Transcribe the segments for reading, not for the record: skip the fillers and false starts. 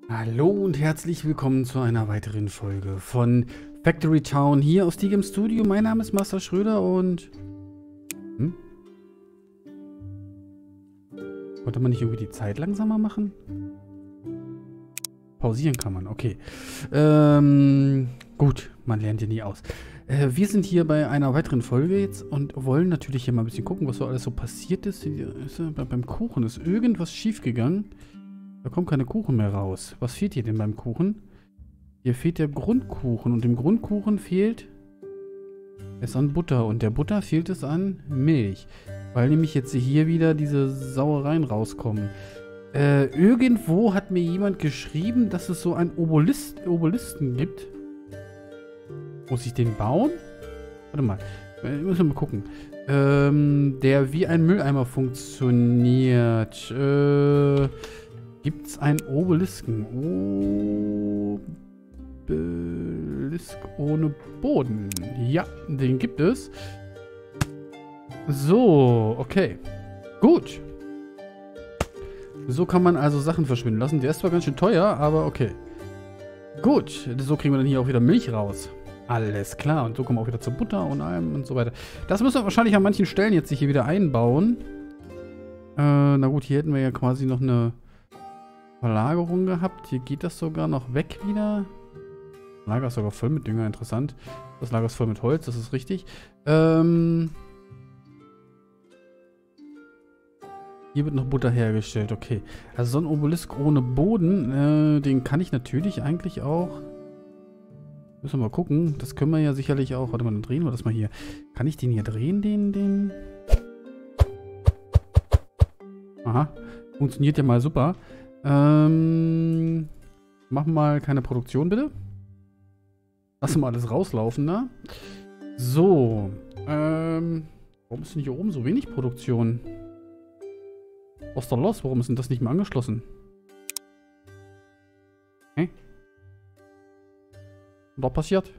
Hallo und herzlich willkommen zu einer weiteren Folge von Factory Town hier aus Digim Studio. Mein Name ist Master Schröder und... Wollte man nicht irgendwie die Zeit langsamer machen? Pausieren kann man, okay. Gut, man lernt ja nie aus. Wir sind hier bei einer weiteren Folge jetzt und wollen natürlich hier mal ein bisschen gucken, was so alles so passiert ist. Beim Kuchen ist irgendwas schiefgegangen. Da kommt keine Kuchen mehr raus. Was fehlt hier denn beim Kuchen? Hier fehlt der Grundkuchen und dem Grundkuchen fehlt es an Butter und der Butter fehlt es an Milch. Weil nämlich jetzt hier wieder diese Sauereien rauskommen. Irgendwo hat mir jemand geschrieben, dass es so einen Obelisken gibt. Muss ich den bauen? Warte mal. Müssen wir mal gucken. Der wie ein Mülleimer funktioniert. Gibt es einen Obelisken? Obelisk ohne Boden. Ja, den gibt es. So, okay. Gut. So kann man also Sachen verschwinden lassen. Der ist zwar ganz schön teuer, aber okay. Gut, so kriegen wir dann hier auch wieder Milch raus. Alles klar. Und so kommen wir auch wieder zur Butter und allem und so weiter. Das müssen wir wahrscheinlich an manchen Stellen jetzt hier wieder einbauen. Na gut, hier hätten wir ja quasi noch eine Verlagerung gehabt. Hier geht das sogar noch weg wieder. Das Lager ist sogar voll mit Dünger, interessant. Das Lager ist voll mit Holz, das ist richtig. Hier wird noch Butter hergestellt, okay. Also so ein Obelisk ohne Boden, den kann ich natürlich eigentlich auch... Müssen wir mal gucken. Das können wir ja sicherlich auch... Warte mal, dann drehen wir das mal hier. Kann ich den hier drehen, den... Aha, funktioniert ja mal super. Mach mal keine Produktion, bitte. Lass mal alles rauslaufen, ne? So. Warum ist denn hier oben so wenig Produktion? Was ist da los? Warum ist denn das nicht mehr angeschlossen? Hä? Was da passiert?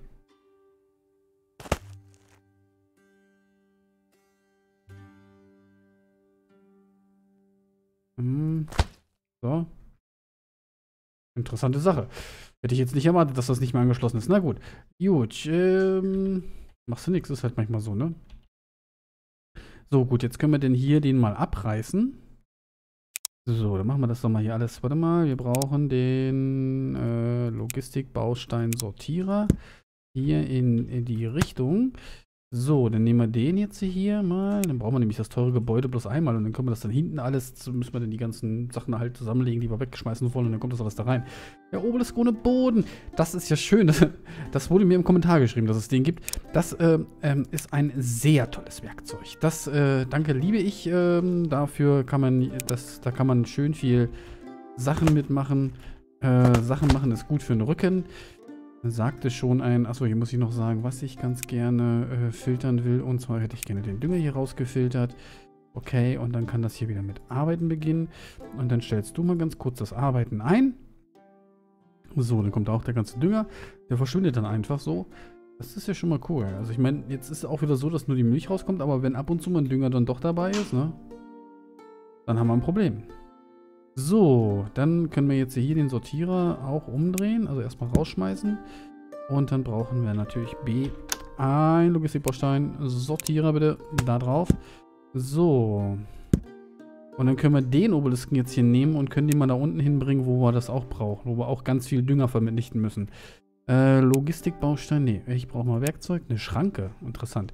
So. Interessante Sache. Hätte ich jetzt nicht erwartet, dass das nicht mehr angeschlossen ist. Na gut. Gut. Machst du nichts. Ist halt manchmal so, ne? So, gut. Jetzt können wir denn hier den mal abreißen. So, dann machen wir das doch mal hier alles. Warte mal. Wir brauchen den Logistikbaustein-Sortierer. Hier in die Richtung. So, dann nehmen wir den jetzt hier mal. Dann brauchen wir nämlich das teure Gebäude bloß einmal. Und dann können wir das dann hinten alles, müssen wir dann die ganzen Sachen halt zusammenlegen, die wir wegschmeißen wollen. Und dann kommt das alles da rein. Der Obelisk ohne Boden. Das ist ja schön. Das wurde mir im Kommentar geschrieben, dass es den gibt. Das ist ein sehr tolles Werkzeug. Das, danke, liebe ich. Dafür kann man, da kann man schön viel Sachen mitmachen. Sachen machen ist gut für den Rücken. Sagte schon ein... Achso, hier muss ich noch sagen, was ich ganz gerne filtern will. Und zwar hätte ich gerne den Dünger hier rausgefiltert. Okay, und dann kann das hier wieder mit Arbeiten beginnen. Und dann stellst du mal ganz kurz das Arbeiten ein. So, dann kommt auch der ganze Dünger. Der verschwindet dann einfach so. Das ist ja schon mal cool. Also ich meine, jetzt ist es auch wieder so, dass nur die Milch rauskommt. Aber wenn ab und zu mal ein Dünger dann doch dabei ist, ne? Dann haben wir ein Problem. So, dann können wir jetzt hier den Sortierer auch umdrehen. Also erstmal rausschmeißen. Und dann brauchen wir natürlich ein Logistikbaustein. Sortierer bitte da drauf. So. Und dann können wir den Obelisken jetzt hier nehmen und können den mal da unten hinbringen, wo wir das auch brauchen. Wo wir auch ganz viel Dünger vernichten müssen. Logistikbaustein, nee. Ich brauche mal Werkzeug. Eine Schranke. Interessant.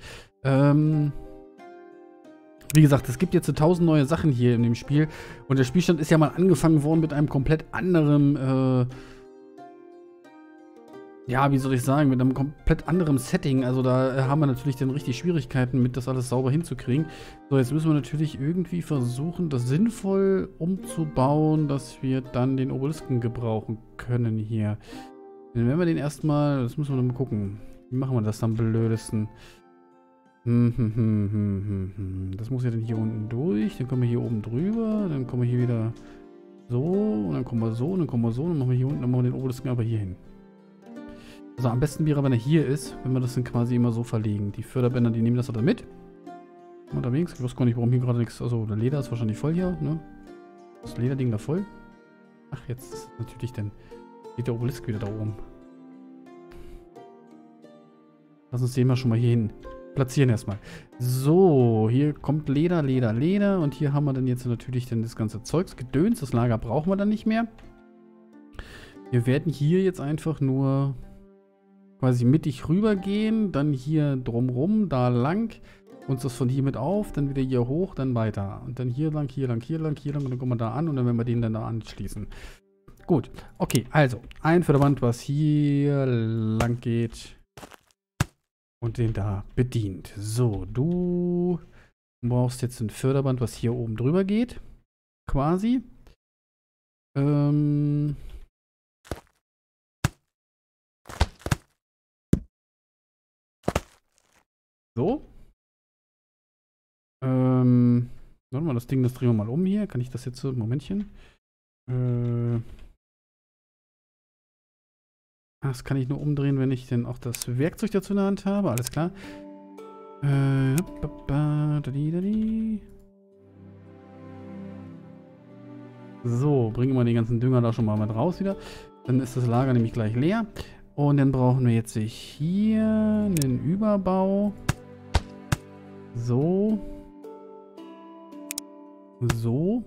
Wie gesagt, es gibt jetzt 1000 neue Sachen hier in dem Spiel. Und der Spielstand ist ja mal angefangen worden mit einem komplett anderen, ja, wie soll ich sagen, mit einem komplett anderen Setting. Also da haben wir natürlich dann richtig Schwierigkeiten mit, das alles sauber hinzukriegen. So, jetzt müssen wir natürlich irgendwie versuchen, das sinnvoll umzubauen, dass wir dann den Obelisken gebrauchen können hier. Dann werden wir den erstmal, das müssen wir dann mal gucken. Wie machen wir das am blödesten? Das muss ja dann hier unten durch. Dann kommen wir hier oben drüber. Dann kommen wir hier wieder so. Und dann kommen wir so. Und dann kommen wir so. Und dann machen wir hier unten. Dann machen wir den Obelisken aber hier hin. Also am besten wäre, wenn er hier ist. Wenn wir das dann quasi immer so verlegen. Die Förderbänder, die nehmen das dann mit. Unterwegs. Ich weiß gar nicht, warum hier gerade nichts. Also der Leder ist wahrscheinlich voll hier. Ne? Das Lederding da voll. Ach, jetzt ist natürlich dann... Steht der Obelisk wieder da oben. Lass uns den mal schon mal hier hin platzieren erstmal. So, hier kommt Leder, Leder, Leder. Und hier haben wir dann jetzt natürlich dann das ganze Zeugs, Gedöns. Das Lager brauchen wir dann nicht mehr. Wir werden hier jetzt einfach nur quasi mittig rübergehen. Dann hier drumrum, da lang. Uns das von hier mit auf, dann wieder hier hoch, dann weiter. Und dann hier lang, hier lang, hier lang, hier lang. Und dann kommen wir da an und dann werden wir den dann da anschließen. Gut, okay, also ein Förderband, was hier lang geht und den da bedient. So, du brauchst jetzt ein Förderband, was hier oben drüber geht, quasi. So. Warte mal, das Ding, das drehen wir mal um hier. Kann ich das jetzt so, Momentchen. Das kann ich nur umdrehen, wenn ich denn auch das Werkzeug dazu in der Hand habe. Alles klar. So, bringen wir den ganzen Dünger da schon mal mit raus wieder. Dann ist das Lager nämlich gleich leer. Und dann brauchen wir jetzt hier einen Überbau. So. So.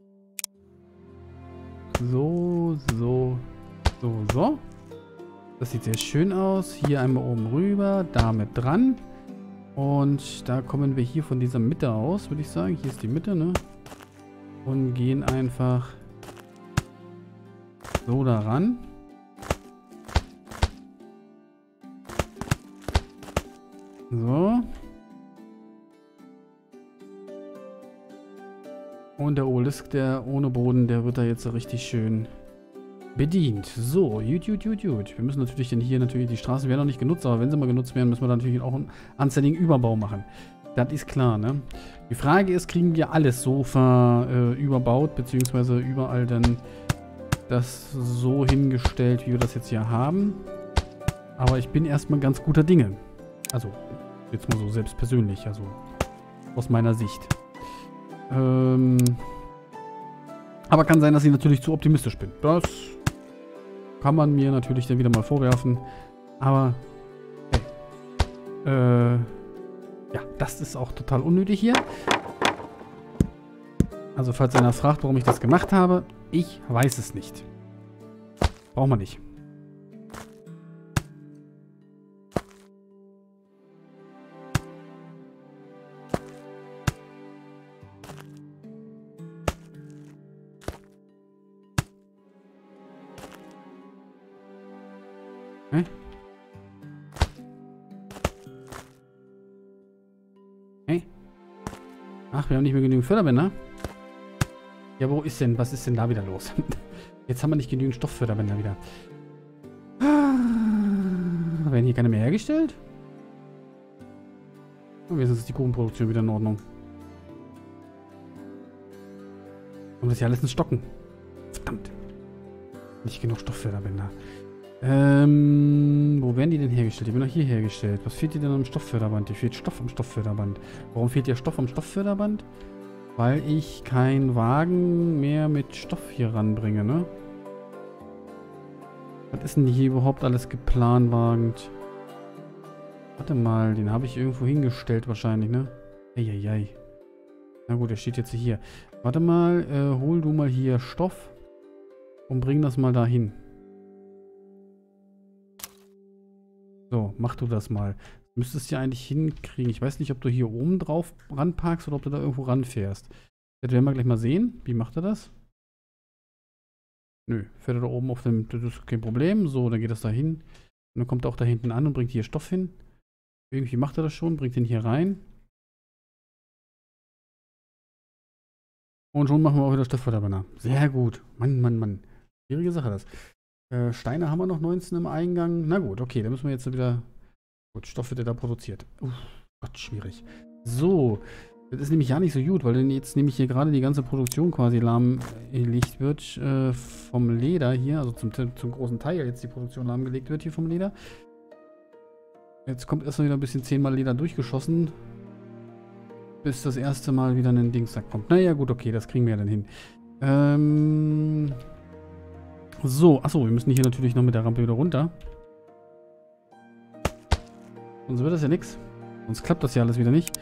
So, so, so, so. Das sieht sehr schön aus. Hier einmal oben rüber, damit dran. Und da kommen wir hier von dieser Mitte aus, würde ich sagen. Hier ist die Mitte, ne? Und gehen einfach so daran. So. Und der Obelisk, der ohne Boden, der wird da jetzt so richtig schön bedient. So, gut. Wir müssen natürlich denn hier die Straßen werden noch nicht genutzt, aber wenn sie mal genutzt werden, müssen wir natürlich auch einen anständigen Überbau machen. Das ist klar, ne? Die Frage ist, kriegen wir alles so überbaut, beziehungsweise überall dann das so hingestellt, wie wir das jetzt hier haben. Aber ich bin erstmal ganz guter Dinge. Also, jetzt mal so selbst persönlich, also aus meiner Sicht. Aber kann sein, dass ich natürlich zu optimistisch bin. Das kann man mir natürlich dann wieder mal vorwerfen. Aber, hey. Ja, das ist auch total unnötig hier. Also, falls einer fragt, warum ich das gemacht habe, ich weiß es nicht. Braucht man nicht. Hä? Hey. Ach, wir haben nicht mehr genügend Förderbänder. Ja, wo ist denn? Was ist denn da wieder los? Jetzt haben wir nicht genügend Stoffförderbänder wieder. Werden hier keine mehr hergestellt? Und jetzt ist die Kuchenproduktion wieder in Ordnung. Und das ist ja alles ein Stocken. Verdammt. Nicht genug Stoffförderbänder. Wo werden die denn hergestellt? Die werden doch hier hergestellt. Was fehlt dir denn am Stoffförderband? Hier fehlt Stoff am Stoffförderband. Warum fehlt dir Stoff am Stoffförderband? Weil ich keinen Wagen mehr mit Stoff hier ranbringe, ne? Was ist denn hier überhaupt alles geplanwagend? Warte mal, den habe ich irgendwo hingestellt wahrscheinlich, ne? Eieiei. Na gut, der steht jetzt hier. Warte mal, hol du mal hier Stoff und bring das mal dahin. So, mach du das mal. Müsstest du ja eigentlich hinkriegen. Ich weiß nicht, ob du hier oben drauf ranparkst oder ob du da irgendwo ranfährst. Das werden wir gleich mal sehen. Wie macht er das? Nö, fährt er da oben auf dem... Das ist kein Problem. So, dann geht das da hin. Und dann kommt er auch da hinten an und bringt hier Stoff hin. Irgendwie macht er das schon, bringt den hier rein. Und schon machen wir auch wieder Stoffförderbanner. Sehr gut. Mann. Schwierige Sache das. Steine haben wir noch 19 im Eingang. Na gut, okay, dann müssen wir jetzt wieder... Gut, Stoff wird ja da produziert. Gott, schwierig. So, das ist nämlich ja nicht so gut, weil dann jetzt nämlich hier gerade die ganze Produktion quasi lahmgelegt wird vom Leder hier, also zum großen Teil jetzt die Produktion lahmgelegt wird hier vom Leder. Jetzt kommt erstmal wieder ein bisschen 10-mal Leder durchgeschossen, bis das erste Mal wieder ein Dingsack kommt. Naja, gut, okay, das kriegen wir ja dann hin. So, achso, wir müssen hier natürlich noch mit der Rampe wieder runter. Sonst wird das ja nichts. Sonst klappt das ja alles wieder nicht.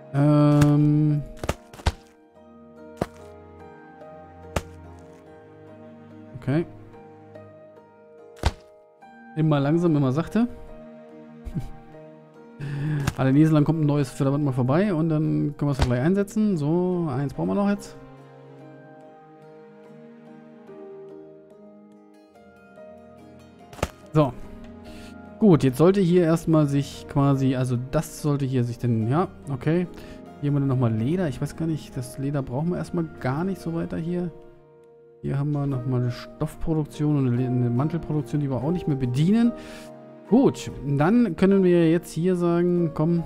Okay. Immer langsam, immer sachte. Alle nächsten lang kommt ein neues Förderband mal vorbei und dann können wir es doch gleich einsetzen. So, eins brauchen wir noch jetzt. So. Gut, jetzt sollte hier erstmal sich quasi, also das sollte hier sich denn, ja, okay. Hier haben wir dann nochmal Leder. Ich weiß gar nicht, das Leder brauchen wir erstmal gar nicht so weiter hier. Hier haben wir nochmal eine Stoffproduktion und eine Mantelproduktion, die wir auch nicht mehr bedienen. Gut, dann können wir jetzt hier sagen, komm.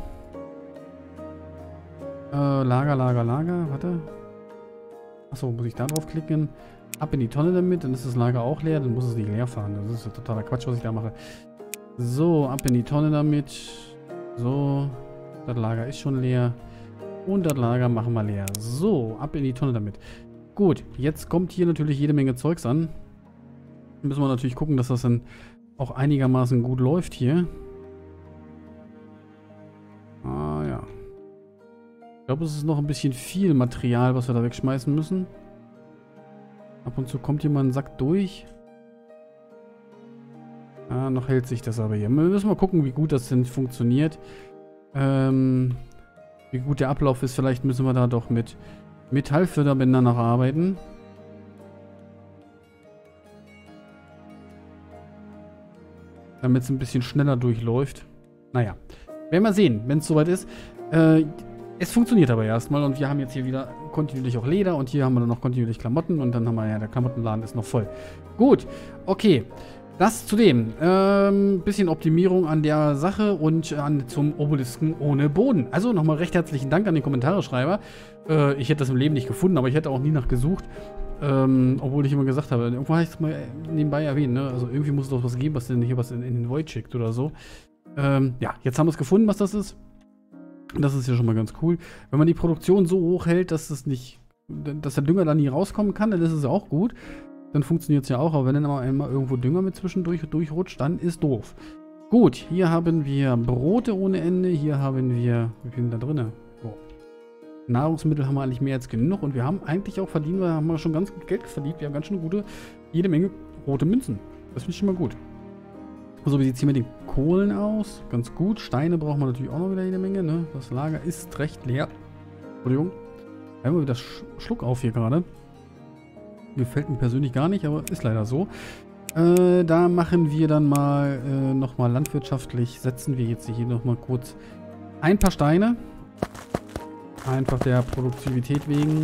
Lager, warte. Achso, muss ich da drauf klicken? Ab in die Tonne damit, dann ist das Lager auch leer, dann muss es nicht leer fahren. Das ist ja totaler Quatsch, was ich da mache. So, ab in die Tonne damit. So, das Lager ist schon leer. Und das Lager machen wir leer. So, ab in die Tonne damit. Gut, jetzt kommt hier natürlich jede Menge Zeugs an. Müssen wir natürlich gucken, dass das dann auch einigermaßen gut läuft hier. Ah ja. Ich glaube, es ist noch ein bisschen viel Material, was wir da wegschmeißen müssen. Ab und zu kommt hier mal ein Sack durch. Ah, noch hält sich das aber hier. Wir müssen mal gucken, wie gut das denn funktioniert. Wie gut der Ablauf ist. Vielleicht müssen wir da doch mit Metallförderbändern noch arbeiten. Damit es ein bisschen schneller durchläuft. Naja. Werden wir sehen, wenn es soweit ist. Es funktioniert aber erstmal und wir haben jetzt hier wieder kontinuierlich auch Leder und hier haben wir dann noch kontinuierlich Klamotten und dann haben wir ja, der Klamottenladen ist noch voll. Gut, okay. Das zudem. Bisschen Optimierung an der Sache und zum Obelisken ohne Boden. Also nochmal recht herzlichen Dank an den Kommentarschreiber. Ich hätte das im Leben nicht gefunden, aber ich hätte auch nie nachgesucht. Obwohl ich immer gesagt habe, irgendwo habe ich es mal nebenbei erwähnt, ne? Also irgendwie muss es doch was geben, was denn hier was in den Void schickt oder so. Ja, jetzt haben wir es gefunden, was das ist. Das ist ja schon mal ganz cool. Wenn man die Produktion so hoch hält, dass der Dünger dann nie rauskommen kann, dann ist es ja auch gut. Dann funktioniert es ja auch, aber wenn dann einmal irgendwo Dünger mit zwischendurch durchrutscht, dann ist doof. Gut, hier haben wir Brote ohne Ende, hier haben wir, wie viel sind da drin? Oh. Nahrungsmittel haben wir eigentlich mehr als genug und wir haben eigentlich auch verdient, wir haben schon ganz gut Geld verdient, wir haben ganz schön jede Menge rote Münzen. Das finde ich schon mal gut. So, wie sieht es hier mit den Kohlen aus? Ganz gut. Steine brauchen wir natürlich auch noch wieder jede Menge, ne? Das Lager ist recht leer. Entschuldigung. Da haben wir wieder Schluck auf hier gerade. Gefällt mir persönlich gar nicht, aber ist leider so. Da machen wir dann mal nochmal landwirtschaftlich, setzen wir jetzt hier nochmal kurz ein paar Steine. Einfach der Produktivität wegen.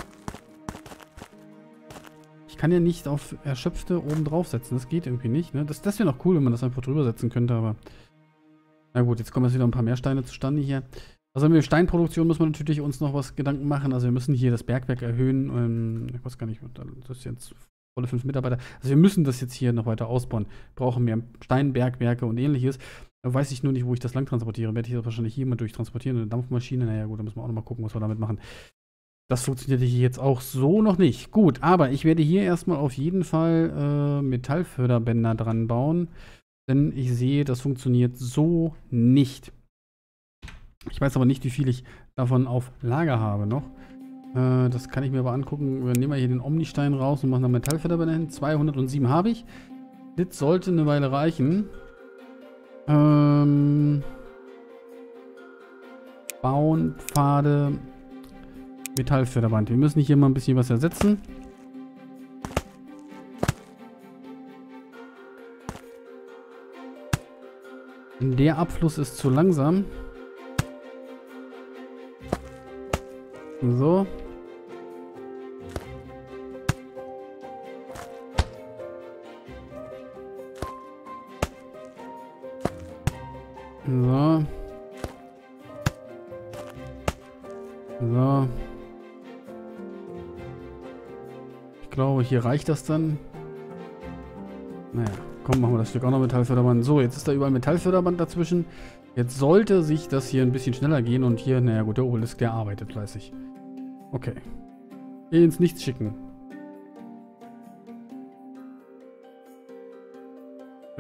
Ich kann ja nicht auf Erschöpfte oben drauf setzen, das geht irgendwie nicht. Ne? Das wäre noch cool, wenn man das einfach drüber setzen könnte, aber na gut, jetzt kommen jetzt wieder ein paar mehr Steine zustande hier. Also mit Steinproduktion muss man natürlich uns noch was Gedanken machen. Also wir müssen hier das Bergwerk erhöhen. Ich weiß gar nicht, das ist jetzt volle 5 Mitarbeiter. Also wir müssen das jetzt hier noch weiter ausbauen. Brauchen mehr Steinbergwerke und ähnliches. Da weiß ich nur nicht, wo ich das lang transportiere. Werde ich das wahrscheinlich hier mal durchtransportieren. Eine Dampfmaschine, naja gut, da müssen wir auch noch mal gucken, was wir damit machen. Das funktioniert hier jetzt auch so noch nicht. Gut, aber ich werde hier erstmal auf jeden Fall Metallförderbänder dran bauen. Denn ich sehe, das funktioniert so nicht. Ich weiß aber nicht, wie viel ich davon auf Lager habe noch. Das kann ich mir aber angucken. Wir nehmen hier den Omnistein raus und machen dann Metallförderbänder hin. 207 habe ich. Das sollte eine Weile reichen. Bauen, Pfade, Metallförderband. Wir müssen hier mal ein bisschen was ersetzen. Der Abfluss ist zu langsam. So. So. So. Ich glaube, hier reicht das dann. Naja, komm, machen wir das Stück auch noch Metallförderband. So, jetzt ist da überall Metallförderband dazwischen. Jetzt sollte sich das hier ein bisschen schneller gehen und hier, naja gut, der Obelisk, der arbeitet fleißig. Okay. Ins Nichts schicken.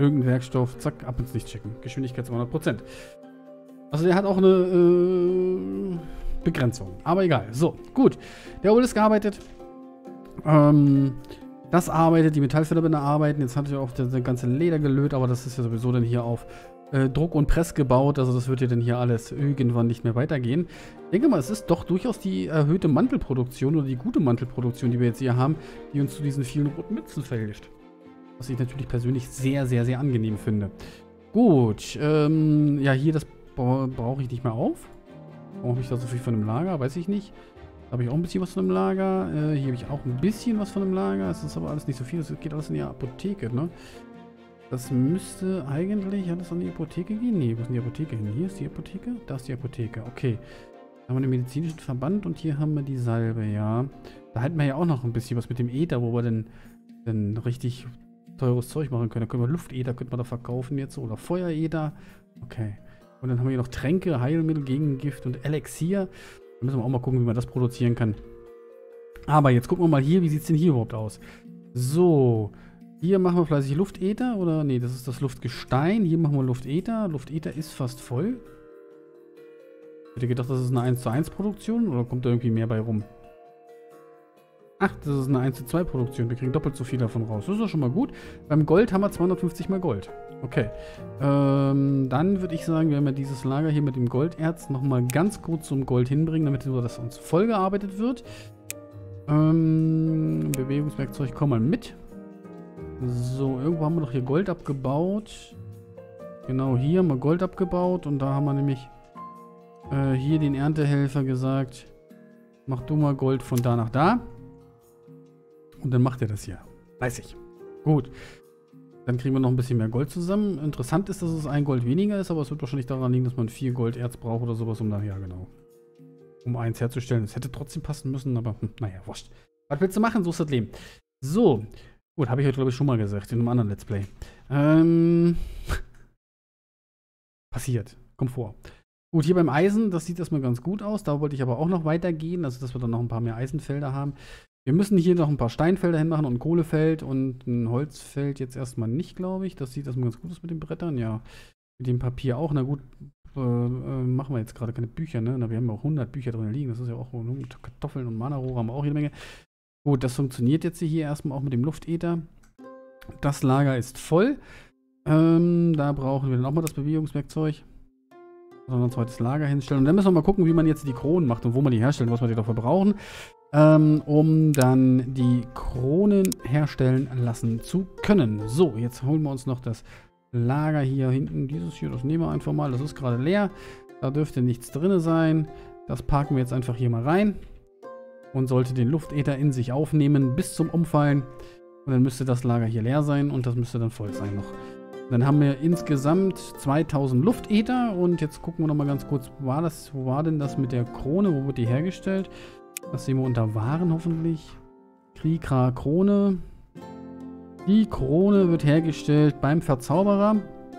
Irgendein Werkstoff, zack, ab ins Licht schicken. Geschwindigkeit 200%. Also der hat auch eine Begrenzung. Aber egal. So, gut. Der Ohl ist gearbeitet. Das arbeitet, die Metallfederbänder arbeiten. Jetzt hat er auch das ganze Leder gelöt, aber das ist ja sowieso dann hier auf Druck und Press gebaut. Also das wird ja dann hier alles irgendwann nicht mehr weitergehen. Ich denke mal, es ist doch durchaus die erhöhte Mantelproduktion oder die gute Mantelproduktion, die wir jetzt hier haben, die uns zu diesen vielen roten Mützen verhilft. Was ich natürlich persönlich sehr, sehr, sehr angenehm finde. Gut, ja, hier das brauche ich nicht mehr auf. Brauche ich da so viel von dem Lager? Weiß ich nicht. Da habe ich auch ein bisschen was von dem Lager. Hier habe ich auch ein bisschen was von dem Lager. Es ist aber alles nicht so viel. Es geht alles in die Apotheke, ne? Das müsste eigentlich alles an die Apotheke gehen. Nee, wo ist denn die Apotheke hin? Hier ist die Apotheke. Da ist die Apotheke. Okay. Da haben wir den medizinischen Verband und hier haben wir die Salbe, ja. Da halten wir ja auch noch ein bisschen was mit dem Äther, wo wir dann richtig teures Zeug machen können. Da können wir Luftäther, könnte man da verkaufen jetzt. Oder Feueräther. Okay. Und dann haben wir hier noch Tränke, Heilmittel gegen Gift und Elixier. Da müssen wir auch mal gucken, wie man das produzieren kann. Aber jetzt gucken wir mal hier, wie sieht es denn hier überhaupt aus? So, hier machen wir fleißig Luftäther, oder? Nee, das ist das Luftgestein. Hier machen wir Luftäther. Luftäther ist fast voll. Ich hätte gedacht, das ist eine 1:1 Produktion, oder kommt da irgendwie mehr bei rum? Ach, das ist eine 1:2 Produktion. Wir kriegen doppelt so viel davon raus. Das ist doch schon mal gut. Beim Gold haben wir 250 mal Gold. Okay. Dann würde ich sagen, werden wir dieses Lager hier mit dem Golderz nochmal ganz kurz zum Gold hinbringen, damit das uns vollgearbeitet wird. Bewegungswerkzeug, komm mal mit. So, irgendwo haben wir doch hier Gold abgebaut. Genau, hier haben wir Gold abgebaut. Und da haben wir nämlich hier den Erntehelfer gesagt, mach du mal Gold von da nach da. Und dann macht er das hier. Fleißig. Gut. Dann kriegen wir noch ein bisschen mehr Gold zusammen. Interessant ist, dass es 1 Gold weniger ist, aber es wird wahrscheinlich daran liegen, dass man 4 Golderz braucht oder sowas, um ja genau. Um 1 herzustellen. Es hätte trotzdem passen müssen, aber naja, wurscht. Was willst du machen? So ist das Leben. So. Gut, habe ich heute, glaube ich, schon mal gesagt, in einem anderen Let's Play. Passiert. Kommt vor. Gut, hier beim Eisen, das sieht erstmal ganz gut aus. Da wollte ich aber auch noch weitergehen, also dass wir dann noch ein paar mehr Eisenfelder haben. Wir müssen hier noch ein paar Steinfelder hinmachen und ein Kohlefeld und ein Holzfeld jetzt erstmal nicht, glaube ich. Das sieht erstmal ganz gut aus mit den Brettern, ja. Mit dem Papier auch. Na gut, machen wir jetzt gerade keine Bücher, ne? Na, wir haben ja auch 100 Bücher drin liegen. Das ist ja auch Kartoffeln und Mana-Rohre haben wir auch jede Menge. Gut, das funktioniert jetzt hier erstmal auch mit dem Luftäther. Das Lager ist voll. Da brauchen wir dann auch mal das Bewegungswerkzeug. Sondern ein zweites Lager hinstellen. Und dann müssen wir mal gucken, wie man jetzt die Kronen macht und wo man die herstellt, was wir die dafür brauchen. Um dann die Kronen herstellen lassen zu können. So, jetzt holen wir uns noch das Lager hier hinten. Dieses hier, das nehmen wir einfach mal. Das ist gerade leer. Da dürfte nichts drin sein. Das parken wir jetzt einfach hier mal rein. Und sollte den Luftäther in sich aufnehmen bis zum Umfallen. Und dann müsste das Lager hier leer sein und das müsste dann voll sein noch. Dann haben wir insgesamt 2000 Luftäther. Und jetzt gucken wir noch mal ganz kurz, wo war denn das mit der Krone? Wo wird die hergestellt? Das sehen wir unter Waren hoffentlich. Krikra Krone. Die Krone wird hergestellt beim Verzauberer.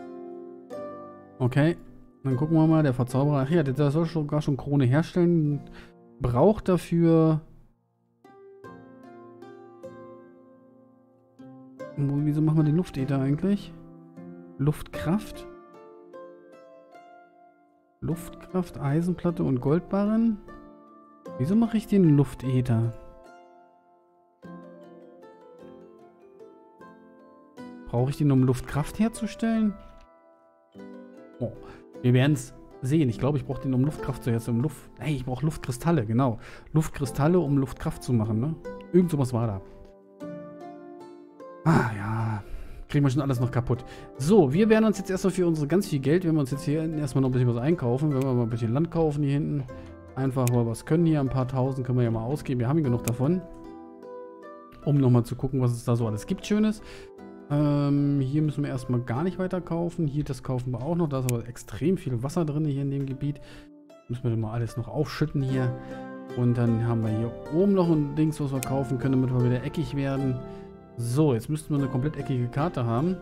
Okay. Dann gucken wir mal, der Verzauberer. Ach ja, der soll sogar schon Krone herstellen. Braucht dafür. Wieso machen wir den Luftäther eigentlich? Luftkraft. Luftkraft, Eisenplatte und Goldbarren. Wieso mache ich den Luftäther? Brauche ich den, um Luftkraft herzustellen? Oh, wir werden es sehen. Ich glaube, ich brauche den, um Luftkraft zu herzustellen. Hey, ich brauche Luftkristalle, genau. Luftkristalle, um Luftkraft zu machen, ne? Irgend sowas war da. Ah, ja. Kriegen wir schon alles noch kaputt. So, wir werden uns jetzt erstmal für unsere ganz viel Geld, wenn wir uns jetzt hier erstmal noch ein bisschen was einkaufen, wenn wir mal ein bisschen Land kaufen hier hinten. Einfach mal was können hier, ein paar tausend können wir ja mal ausgeben. Wir haben ja genug davon. Um nochmal zu gucken, was es da so alles gibt Schönes. Hier müssen wir erstmal gar nicht weiter kaufen. Hier, das kaufen wir auch noch. Da ist aber extrem viel Wasser drin hier in dem Gebiet. Müssen wir dann mal alles noch aufschütten hier. Und dann haben wir hier oben noch ein Dings, was wir kaufen können, damit wir wieder eckig werden. So, jetzt müssten wir eine komplett eckige Karte haben.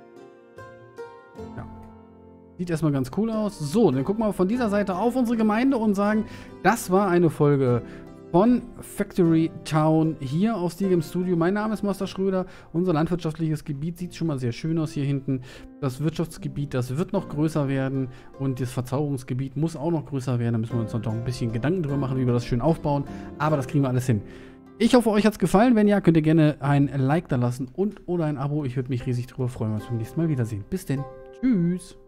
Ja. Sieht erstmal ganz cool aus. So, dann gucken wir von dieser Seite auf unsere Gemeinde und sagen, das war eine Folge von Factory Town hier aus Steelgame Studio. Mein Name ist Master Schröder. Unser landwirtschaftliches Gebiet sieht schon mal sehr schön aus hier hinten. Das Wirtschaftsgebiet, das wird noch größer werden und das Verzauberungsgebiet muss auch noch größer werden. Da müssen wir uns noch ein bisschen Gedanken drüber machen, wie wir das schön aufbauen. Aber das kriegen wir alles hin. Ich hoffe, euch hat es gefallen. Wenn ja, könnt ihr gerne ein Like da lassen und oder ein Abo. Ich würde mich riesig drüber freuen, wenn wir uns beim nächsten Mal wiedersehen. Bis denn. Tschüss.